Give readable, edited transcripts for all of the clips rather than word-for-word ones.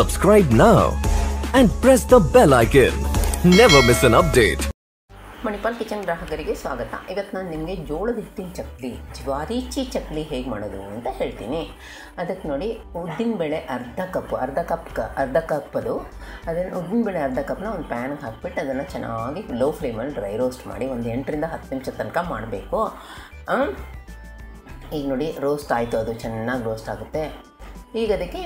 Subscribe now and press the bell icon. Never miss an update. Manipal kitchen ಗ್ರಾಹಕರಿಗೆ ಸ್ವಾಗತ. ಇವತ್ತು ನಾನು ನಿಮಗೆ ಜೋಳದ ಹಿಟ್ಟಿನ ಚಕ್ಲಿ ಜ್ವಾರೀಚಿ ಚಕ್ಲಿ ಹೇಗೆ ಮಾಡೋದು ಅಂತ ಹೇಳ್ತೀನಿ. ಅದಕ್ಕೆ ನೋಡಿ, ಉದ್ದಿನಬೇಳೆ ಅರ್ಧ ಕಪ್ಪದು ಅದನ್ನು ಉದ್ದಿನಬೇಳೆ ಅರ್ಧ ಕಪ್ನ ಒಂದು ಪ್ಯಾನ್ಗೆ ಹಾಕ್ಬಿಟ್ಟು ಅದನ್ನು ಚೆನ್ನಾಗಿ ಲೋ ಫ್ಲೇಮಲ್ಲಿ ಡ್ರೈ ರೋಸ್ಟ್ ಮಾಡಿ ಒಂದು 8ರಿಂದ 10 ನಿಮಿಷ ತನಕ ಮಾಡಬೇಕು. ಈಗ ನೋಡಿ ರೋಸ್ಟ್ ಆಯಿತು, ಅದು ಚೆನ್ನಾಗಿ ರೋಸ್ಟ್ ಆಗುತ್ತೆ. ಈಗ ಅದಕ್ಕೆ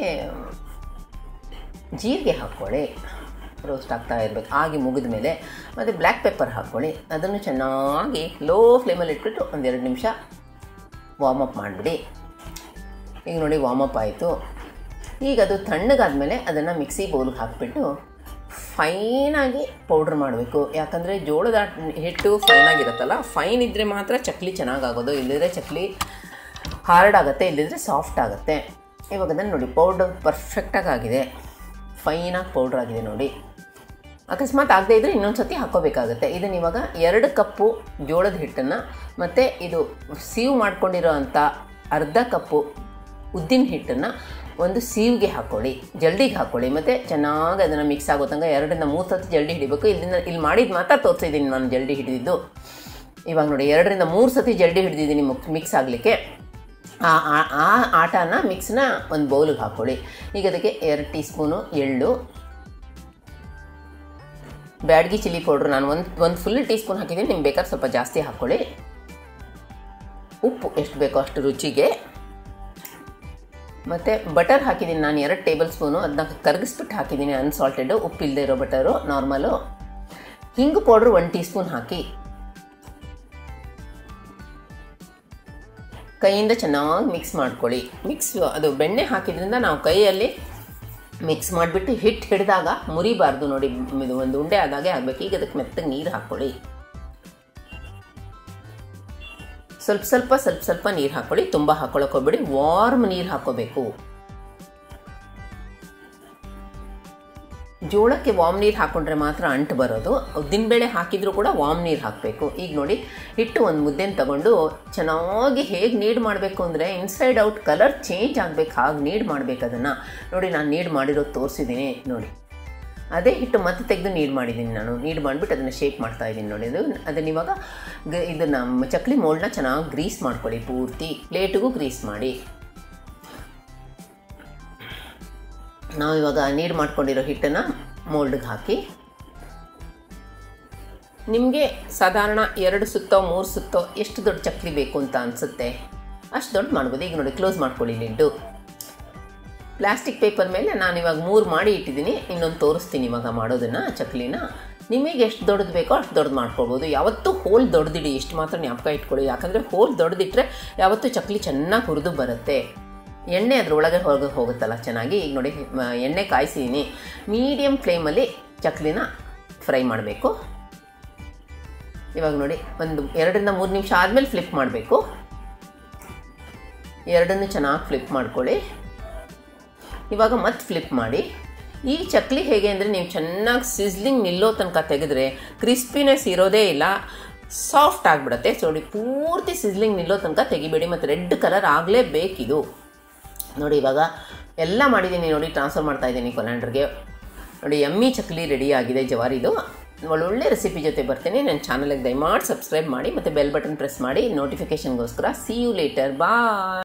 ಜೀರಿಗೆ ಹಾಕ್ಕೊಳ್ಳಿ, ರೋಸ್ಟ್ ಆಗ್ತಾ ಇರಬೇಕು. ಆಗಿ ಮುಗಿದ ಮೇಲೆ ಮತ್ತು ಬ್ಲ್ಯಾಕ್ ಪೆಪ್ಪರ್ ಹಾಕ್ಕೊಳ್ಳಿ, ಅದನ್ನು ಚೆನ್ನಾಗಿ ಲೋ ಫ್ಲೇಮಲ್ಲಿ ಇಟ್ಬಿಟ್ಟು 1-2 ನಿಮಿಷ ವಾರ್ಮಪ್ ಮಾಡಿಬಿಡಿ. ಈಗ ನೋಡಿ ವಾರ್ಮಪ್ ಆಯಿತು. ಈಗ ಅದು ತಣ್ಣಗಾದ್ಮೇಲೆ ಅದನ್ನು ಮಿಕ್ಸಿ ಬೌಲ್ಗೆ ಹಾಕಿಬಿಟ್ಟು ಫೈನಾಗಿ ಪೌಡ್ರ್ ಮಾಡಬೇಕು. ಯಾಕಂದರೆ ಜೋಳದ ಹಿಟ್ಟು ಫೈನಾಗಿರುತ್ತಲ್ಲ, ಫೈನ್ ಇದ್ದರೆ ಮಾತ್ರ ಚಕ್ಲಿ ಚೆನ್ನಾಗಾಗೋದು, ಇಲ್ಲದಿದ್ದರೆ ಚಕ್ಲಿ ಹಾರ್ಡ್ ಆಗುತ್ತೆ, ಇಲ್ಲದಿದ್ದರೆ ಸಾಫ್ಟ್ ಆಗುತ್ತೆ. ಇವಾಗ ಅದನ್ನು ನೋಡಿ ಪೌಡ್ರ್ ಪರ್ಫೆಕ್ಟಾಗಿ ಆಗಿದೆ, ಫೈನಾಗಿ ಪೌಡ್ರ್ ಆಗಿದೆ ನೋಡಿ. ಅಕಸ್ಮಾತ್ ಆಗದೇ ಇದ್ದರೆ ಇನ್ನೊಂದು ಸತಿ ಹಾಕ್ಕೋಬೇಕಾಗುತ್ತೆ. ಇದನ್ನು ಇವಾಗ 2 ಕಪ್ಪು ಜೋಳದ ಹಿಟ್ಟನ್ನು ಮತ್ತು ಇದು ಸೀವ್ ಮಾಡ್ಕೊಂಡಿರೋ ಅಂಥ ಅರ್ಧ ಕಪ್ಪು ಉದ್ದಿನ ಹಿಟ್ಟನ್ನು ಒಂದು ಸೀವ್ಗೆ ಹಾಕ್ಕೊಳ್ಳಿ, ಜಲ್ಡಿಗೆ ಹಾಕ್ಕೊಳ್ಳಿ, ಮತ್ತು ಚೆನ್ನಾಗಿ ಅದನ್ನು ಮಿಕ್ಸ್ ಆಗೋ ತನಕ 2ರಿಂದ 3 ಸತಿ ಜಲ್ಡಿ ಹಿಡಿಬೇಕು. ಇಲ್ಲಿ ಮಾಡಿದ್ದು ಮಾತ್ರ ತೋರಿಸಿದ್ದೀನಿ ನಾನು ಜಲ್ಡಿ ಹಿಡಿದಿದ್ದು. ಇವಾಗ ನೋಡಿ 2ರಿಂದ 3 ಸತಿ ಜಲ್ಡಿ ಹಿಡಿದಿದ್ದೀನಿ ಮಿಕ್ಸ್ ಆಗಲಿಕ್ಕೆ. ಆ ಆಟನ ಮಿಕ್ಸ್ನ ಒಂದು ಬೌಲಿಗೆ ಹಾಕ್ಕೊಳ್ಳಿ. ಈಗ ಅದಕ್ಕೆ 2 ಟೀ ಸ್ಪೂನು ಎಳ್ಳು, ಬ್ಯಾಡಗಿ ಚಿಲ್ಲಿ ಪೌಡ್ರು ನಾನು ಒಂದು ಫುಲ್ ಟೀ ಸ್ಪೂನ್ ಹಾಕಿದ್ದೀನಿ, ನಿಮ್ಗೆ ಬೇಕಾದ್ರೆ ಸ್ವಲ್ಪ ಜಾಸ್ತಿ ಹಾಕ್ಕೊಳ್ಳಿ. ಉಪ್ಪು ಎಷ್ಟು ಬೇಕೋ ಅಷ್ಟು ರುಚಿಗೆ, ಮತ್ತು ಬಟರ್ ಹಾಕಿದ್ದೀನಿ ನಾನು 2 ಟೇಬಲ್ ಸ್ಪೂನು, ಅದನ್ನ ಕರಗಿಸ್ಬಿಟ್ಟು ಹಾಕಿದ್ದೀನಿ, ಅನ್ಸಾಲ್ಟೆಡ್ ಉಪ್ಪು ಇಲ್ಲದೆ ಇರೋ ಬಟರು ನಾರ್ಮಲು. ಹಿಂಗು ಪೌಡ್ರು 1 ಟೀ ಸ್ಪೂನ್ ಹಾಕಿ ಕೈಯಿಂದ ಚೆನ್ನಾಗಿ ಮಿಕ್ಸ್ ಮಾಡ್ಕೊಳ್ಳಿ. ಅದು ಬೆಣ್ಣೆ ಹಾಕಿದ್ರಿಂದ ನಾವು ಕೈಯಲ್ಲಿ ಮಿಕ್ಸ್ ಮಾಡಿಬಿಟ್ಟು ಹಿಟ್ಟು ಹಿಡಿದಾಗ ಮುರಿಬಾರ್ದು ನೋಡಿ, ಇದು ಒಂದು ಉಂಡೆ ಆದಾಗೆ ಆಗಬೇಕು. ಈಗ ಅದಕ್ಕೆ ಮೆತ್ತಗೆ ನೀರು ಹಾಕ್ಕೊಳ್ಳಿ, ಸ್ವಲ್ಪ ನೀರು ಹಾಕ್ಕೊಳ್ಳಿ, ತುಂಬ ಹಾಕ್ಕೊಳ್ಳೋಕೆ ಹೋಗ್ಬೇಡಿ, ವಾರ್ಮ್ ನೀರು ಹಾಕ್ಕೋಬೇಕು. ಜೋಳಕ್ಕೆ ವಾಮ್ ನೀರು ಹಾಕ್ಕೊಂಡ್ರೆ ಮಾತ್ರ ಅಂಟು ಬರೋದು. ಉದ್ದಿನಬೇಳೆ ಹಾಕಿದರೂ ಕೂಡ ವಾಮ್ ನೀರು ಹಾಕಬೇಕು. ಈಗ ನೋಡಿ ಹಿಟ್ಟು ಒಂದು ಮುದ್ದೆನ ತಗೊಂಡು ಚೆನ್ನಾಗಿ ಹೇಗೆ ನೀಡ್ ಮಾಡಬೇಕು ಅಂದರೆ ಇನ್ಸೈಡ್ ಔಟ್ ಕಲರ್ ಚೇಂಜ್ ಆಗಬೇಕು, ಹಾಗೆ ನೀಡ್ ಮಾಡಬೇಕು. ಅದನ್ನು ನೋಡಿ ನಾನು ನೀಡ್ ಮಾಡಿರೋದು ತೋರಿಸಿದ್ದೀನಿ ನೋಡಿ. ಅದೇ ಹಿಟ್ಟು ಮತ್ತೆ ತೆಗೆದು ನೀಡ್ ಮಾಡಿದ್ದೀನಿ ನಾನು. ನೀಡ್ ಮಾಡಿಬಿಟ್ಟು ಅದನ್ನು ಶೇಪ್ ಮಾಡ್ತಾಯಿದ್ದೀನಿ ನೋಡಿ. ಅದನ್ನು ಇವಾಗ ಇದನ್ನು ಚಕ್ಲಿ ಮೋಲ್ಡ್ನ ಚೆನ್ನಾಗಿ ಗ್ರೀಸ್ ಮಾಡ್ಕೊಳ್ಳಿ, ಪೂರ್ತಿ ಪ್ಲೇಟಿಗೂ ಗ್ರೀಸ್ ಮಾಡಿ. ನಾವು ಇವಾಗ ನೀರು ಮಾಡ್ಕೊಂಡಿರೋ ಹಿಟ್ಟನ್ನು ಮೋಲ್ಡ್ಗೆ ಹಾಕಿ, ನಿಮಗೆ ಸಾಧಾರಣ 2 ಸುತ್ತೋ 3 ಸುತ್ತೋ ಎಷ್ಟು ದೊಡ್ಡ ಚಕ್ಲಿ ಬೇಕು ಅಂತ ಅನಿಸುತ್ತೆ ಅಷ್ಟು ದೊಡ್ಡ ಮಾಡ್ಬೋದು. ಈಗ ನೋಡಿ ಕ್ಲೋಸ್ ಮಾಡ್ಕೊಳ್ಳಿ ಲಿಡ್ಡು. ಪ್ಲಾಸ್ಟಿಕ್ ಪೇಪರ್ ಮೇಲೆ ನಾನು ಇವಾಗ 3 ಮಾಡಿ ಇಟ್ಟಿದ್ದೀನಿ, ಇನ್ನೊಂದು ತೋರಿಸ್ತೀನಿ ಇವಾಗ ಮಾಡೋದನ್ನು ಚಕ್ಲಿನ. ನಿಮಗೆ ಎಷ್ಟು ದೊಡ್ಡದು ಬೇಕೋ ಅಷ್ಟು ದೊಡ್ಡದು ಮಾಡ್ಕೊಳ್ಬೋದು. ಯಾವತ್ತೂ ಹೋಲ್ ದೊಡ್ಡದಿಡಿ, ಇಷ್ಟು ಮಾತ್ರ ಜ್ಞಾಪಕ ಇಟ್ಕೊಳ್ಳಿ. ಯಾಕಂದರೆ ಹೋಲ್ ದೊಡ್ಡದಿಟ್ಟರೆ ಯಾವತ್ತೂ ಚಕ್ಲಿ ಚೆನ್ನಾಗಿ ಹುರಿದು ಬರುತ್ತೆ, ಎಣ್ಣೆ ಅದರೊಳಗೆ ಹೋಗುತ್ತಲ್ಲ ಚೆನ್ನಾಗಿ. ಈಗ ನೋಡಿ ಎಣ್ಣೆ ಕಾಯಿಸಿದ್ದೀನಿ, ಮೀಡಿಯಮ್ ಫ್ಲೇಮಲ್ಲಿ ಚಕ್ಲಿನ ಫ್ರೈ ಮಾಡಬೇಕು. ಇವಾಗ ನೋಡಿ ಒಂದು 2ರಿಂದ 3 ನಿಮಿಷ ಆದಮೇಲೆ ಫ್ಲಿಪ್ ಮಾಡಬೇಕು. ಎರಡನ್ನೂ ಚೆನ್ನಾಗಿ ಫ್ಲಿಪ್ ಮಾಡ್ಕೊಳ್ಳಿ. ಇವಾಗ ಮತ್ತೆ ಫ್ಲಿಪ್ ಮಾಡಿ. ಈ ಚಕ್ಲಿ ಹೇಗೆ ಅಂದರೆ ನೀವು ಚೆನ್ನಾಗಿ ಸಿಜ್ಲಿಂಗ್ ನಿಲ್ಲೋ ತನಕ ತೆಗೆದ್ರೆ ಕ್ರಿಸ್ಪಿನೆಸ್ ಇರೋದೇ ಇಲ್ಲ, ಸಾಫ್ಟ್ ಆಗಿಬಿಡುತ್ತೆ. ನೋಡಿ ಪೂರ್ತಿ ಸಿಜ್ಲಿಂಗ್ ನಿಲ್ಲೋ ತನಕ ತೆಗಿಬೇಡಿ, ಮತ್ತು ರೆಡ್ ಕಲರ್ ಆಗಲೇಬೇಕಿದು. ನೋಡಿ ಇವಾಗ ಎಲ್ಲ ಮಾಡಿದ್ದೀನಿ ನೋಡಿ, ಟ್ರಾನ್ಸ್ಫರ್ ಮಾಡ್ತಾ ಇದ್ದೀನಿ ಕೊಲ್ಯಾಂಡರ್ಗೆ. ನೋಡಿ ಯಮ್ಮಿ ಚಕ್ಲಿ ರೆಡಿ ಆಗಿದೆ ಜವಾರಿದು. ಒಳ್ಳೊಳ್ಳೆ ರೆಸಿಪಿ ಜೊತೆ ಬರ್ತೀನಿ. ನನ್ನ ಚಾನಲ್ಗೆ ದಯಮಾಡಿ ಸಬ್ಸ್ಕ್ರೈಬ್ ಮಾಡಿ ಮತ್ತು ಬೆಲ್ ಬಟನ್ ಪ್ರೆಸ್ ಮಾಡಿ ನೋಟಿಫಿಕೇಷನ್ಗೋಸ್ಕರ. See you later, bye.